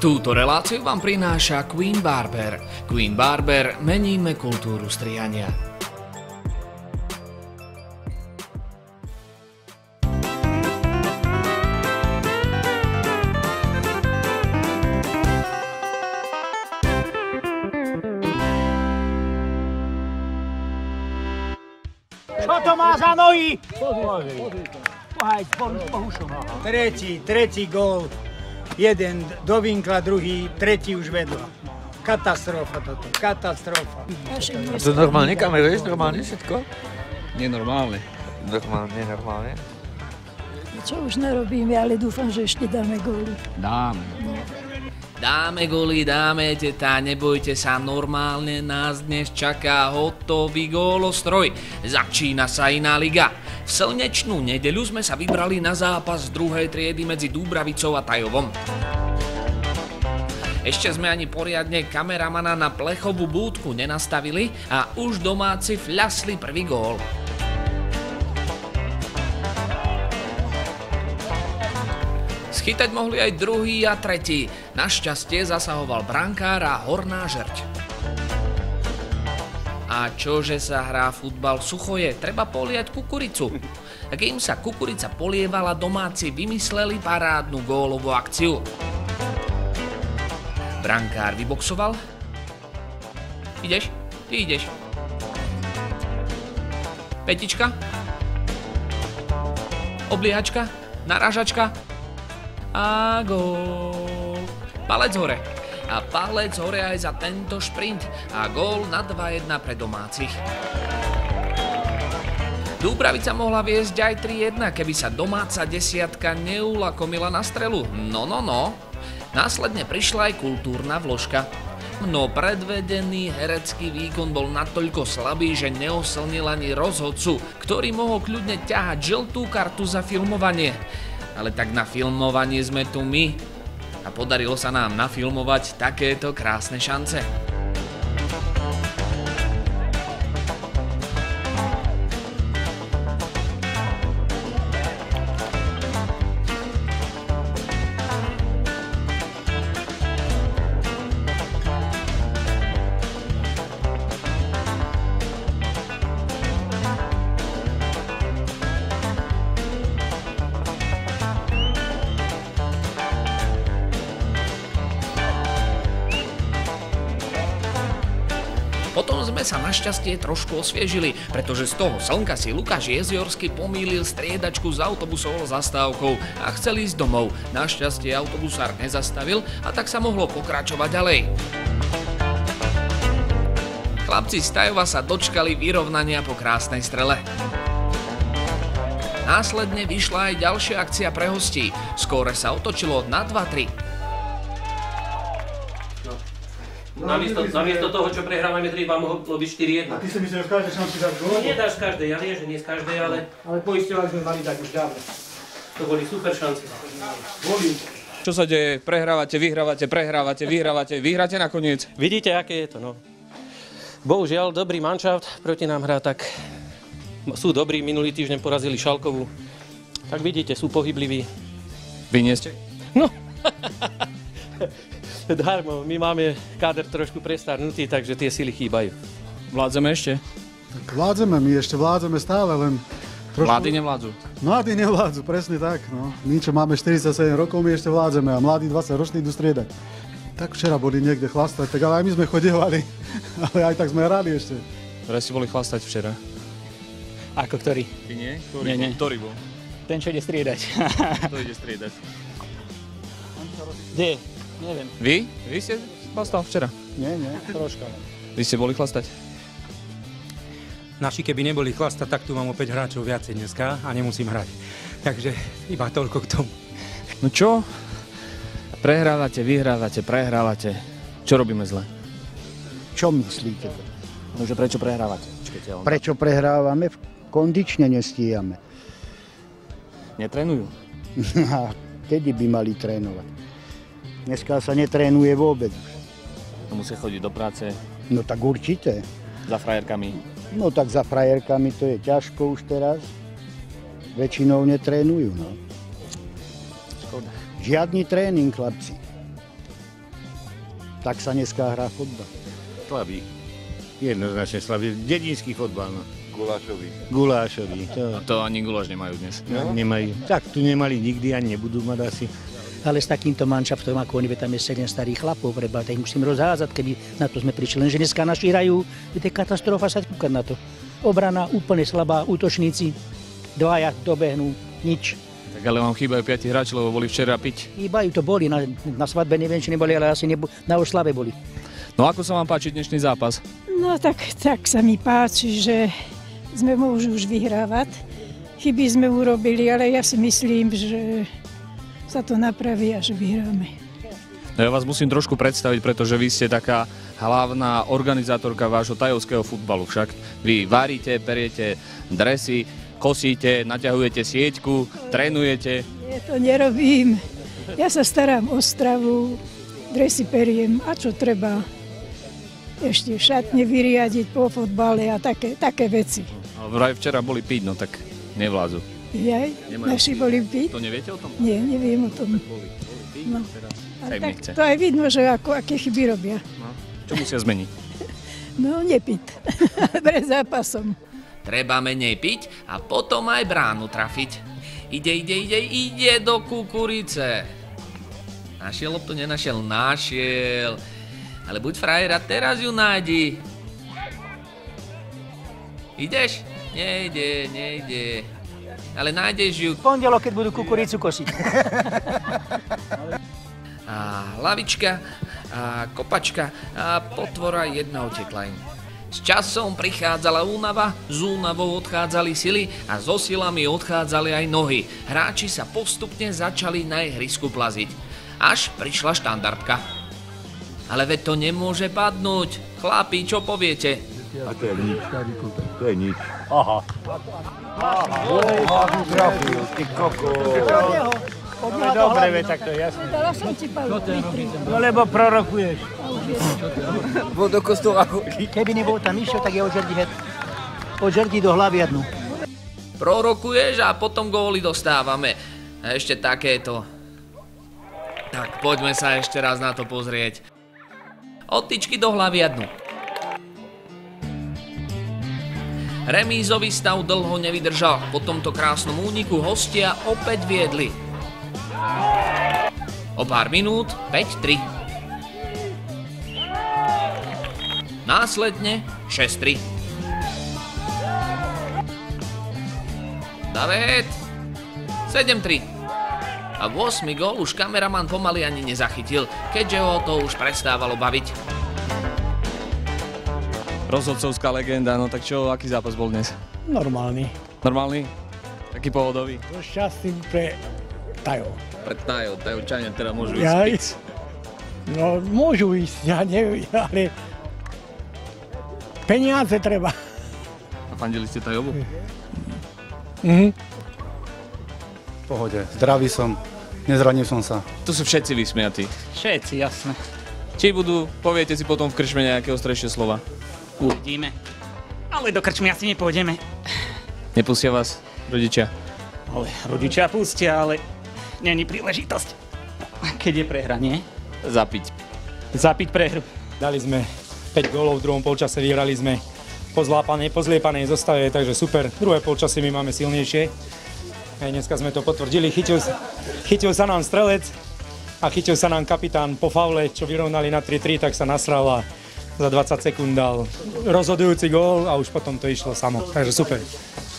Túto reláciu vám prináša Queen Barber. Queen Barber, meníme kultúru striania. Čo to má za nohy? Tretí gól. Jeden do vinkla, druhý, tretí už vedľa. Katastrofa toto, katastrofa. A to normálne kameruješ? Normálne všetko? Nenormálne. Nenormálne. Čo už nerobíme, ale dúfam, že ešte dáme góly. Dáme. Dáme góly, dáme, teta, nebojte sa, normálne nás dnes čaká hotový gólostroj. Začína sa iná liga. V slnečnú nedeľu sme sa vybrali na zápas druhej triedy medzi Dúbravicou a Tajovom. Ešte sme ani poriadne kameramana na plechovú búdku nenastavili a už domáci fľasli prvý gól. Schytať mohli aj druhý a tretí. Našťastie zasahoval brankár a Horná Žrť. A čože sa hrá futbal sucho je, treba poliať kukuricu. A kým sa kukurica polievala, domáci vymysleli parádnu gólovú akciu. Brankár vyboxoval. Ideš? Ty ideš. Petička. Obliehačka. Narážačka. A gól. Palec hore. A palec hore aj za tento šprint a gól na 2-1 pre domácich. Dúbravica mohla viesť aj 3-1, keby sa domáca desiatka neulakomila na strelu. No. Následne prišla aj kultúrna vložka. No predvedený herecký výkon bol natoľko slabý, že neoslnil ani rozhodcu, ktorý mohol kľudne ťahať žltú kartu za filmovanie. Ale tak na filmovanie sme tu my. A podarilo sa nám nafilmovať takéto krásne šance. Potom sme sa našťastie trošku osviežili, pretože z toho slnka si Lukáš Jeziorsky pomýlil striedačku s autobusovou zastávkou a chcel ísť domov. Našťastie autobusár nezastavil a tak sa mohlo pokračovať ďalej. Chlapci z Tajova sa dočkali vyrovnania po krásnej strele. Následne vyšla aj ďalšia akcia pre hostí. Skóre sa otočilo na 2-3. Namiesto toho, čo prehrávame 3, vám mohlo byť 4-1. A ty si myslíš, že v každej šanci dať gól? No nedáš z každej, ja viem, že nie z každej, ale... Ale poisťovali sme mali dať už dávno. To boli super šance. Čo sa deje? Prehrávate, vyhrávate, vyhráte nakoniec. Vidíte, aké je to, no. Bohužiaľ, dobrý manšaft proti nám hrá, tak sú dobrí, minulý týždeň porazili Šalkovú. Tak vidíte, sú pohybliví. Vy nie ste? No, darmo, my máme káder trošku prestarnutý, takže tie sily chýbajú. Vládzeme ešte? Vládzeme, my ešte vládzeme stále, len trošku... Mladí nevládzu. Mladí nevládzu, presne tak. No. My, čo máme 47 rokov, my ešte vládzeme a mladí 20-roční idú striedať. Tak včera boli niekde chlastať, tak ale aj my sme chodievali, ale aj tak sme hrali ešte. Ktoré si boli chlastať včera? Ako ktorý? Ty nie? Nie. Ktorý bol? Ten, čo ide striedať. Kto ide striedať? Kde? Neviem. Vy? Vy ste chlastal včera? Nie, troška. Vy ste boli chlastať? Naši keby neboli chlastať, tak tu mám opäť hráčov viacej dneska a nemusím hrať. Takže iba toľko k tomu. No čo? Prehrávate, prehrávate. Čo robíme zle? Čo myslíte? No, že prečo prehrávate? Prečo prehrávame? Kondične nestíhame. Netrénujú? A kedy by mali trénovať? Dneska sa netrénuje vôbec. No, musia chodiť do práce. No tak určite. Za frajerkami. No tak za frajerkami to je ťažko už teraz. Väčšinou netrénujú, no. Škoda. Žiadny tréning, chlapci. Tak sa dneska hrá fotbal. Slabý. Jednoznačne slabý. Dedinský fotbal. No. Gulášový. To ani guláš nemajú dnes. No, nemajú. Tak tu nemali nikdy, ani nebudú mať asi. Ale s takýmto manšaftom, ako oni, tam je 7 starých chlapov, preba, tak ich musím rozházať, keby na to sme prišli. Lenže dneska naši hrajú, je katastrofa sa kúkať na to. Obrana úplne slabá, útočníci, dvaja dobehnú, nič. Tak ale vám chýbajú 5 hráči, lebo boli včera piť. Chýbajú, to boli, na svadbe neviem, či neboli, ale asi na oslave boli. No ako sa vám páči dnešný zápas? No tak sa mi páči, že sme môžu už vyhrávať. Chyby sme urobili, ale ja si myslím, že sa to napraví a že vyhráme. No ja vás musím trošku predstaviť, pretože vy ste taká hlavná organizátorka vášho tajovského futbalu však. Vy varíte, periete dresy, kosíte, naťahujete sieťku, trénujete. Nie, to nerobím. Ja sa starám o stravu, dresy periem a čo treba. Ešte šatne vyriadiť po futbale a také veci. Ale vraj včera boli piť, no tak nevládzu. Jaj, naši boli piť? To neviete o tom? Nie, neviem o tom. Boli piť, no. Ale tak to aj vidno, že aké chyby robia. No. Čo musia zmeniť? No, nepiť. Pred zápasom. Treba menej piť a potom aj bránu trafiť. Ide do kukurice. Našiel loptu, nenašiel, našiel. Ale buď frajer a teraz ju nájdi. Ideš? Nejde. Ale nájdeš ju. Pondelok, keď budú kukuricu kosiť. A hlavička, a kopačka, a potvora jedna utekla im. S časom prichádzala únava, z únavou odchádzali sily a so silami odchádzali aj nohy. Hráči sa postupne začali na ihrisku plaziť. Až prišla štandardka. Ale veď to nemôže padnúť. Chlapi, čo poviete? A to je nič. To je nič. Aha. Ty koko. No dobre, veď tak to je jasné. Dala som ti No lebo prorokuješ. Bol do kostola. Keby nebol tam išiel, tak je od žerdi do hlavy jednu. Prorokuješ a potom góly dostávame. A ešte takéto. Tak poďme sa ešte raz na to pozrieť. Od tyčky do hlavy jednu. Remízový stav dlho nevydržal. Po tomto krásnom úniku hostia opäť viedli. O pár minút 5-3. Následne 6-3. David 7-3. A 8. gól už kameraman pomaly ani nezachytil, keďže ho to už prestávalo baviť. Rozhodcovská legenda, no tak čo, aký zápas bol dnes? Normálny. Normálny? Taký pohodový? To šťastný pre Tajov. Pre Tajovčania teda môžu ísť piť. No môžu ísť, ja neviem, ale peniaze treba. A fandili ste Tajovu? V pohode, zdravý som, nezranil som sa. Tu sú všetci vysmiatí. Všetci, jasné. Či poviete si potom v krčme nejaké ostrejšie slova? Uvidíme. Ale do krčmy asi nepôjdeme. Nepustia vás rodičia? Ale rodičia pustia, ale není príležitosť. Keď je prehra, nie? Zapiť prehru. Dali sme 5 gólov v druhom polčase, vyhrali sme po zliepanej zostave, takže super. Druhé polčasy my máme silnejšie. Aj dneska sme to potvrdili. Chytil sa nám strelec a chytil sa nám kapitán po faule, čo vyrovnali na 3-3, tak sa nasral a za 20 sekúnd dal rozhodujúci gól a už potom to išlo samo. Takže super.